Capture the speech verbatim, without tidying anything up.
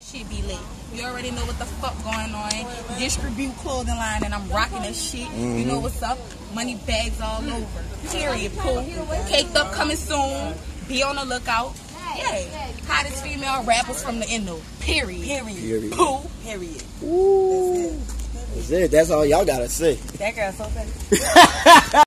Shit be lit. You already know what the fuck going on. Distribute clothing line and I'm rocking this shit. Mm-hmm. You know what's up. Money bags all over. Period. Cool. Caked up coming soon. Be on the lookout. Yeah. Hottest female rappers from the Indo. Period. Period. Period. Cool. Period. Ooh. That's it. That's it. That's all y'all gotta say. That girl's so funny.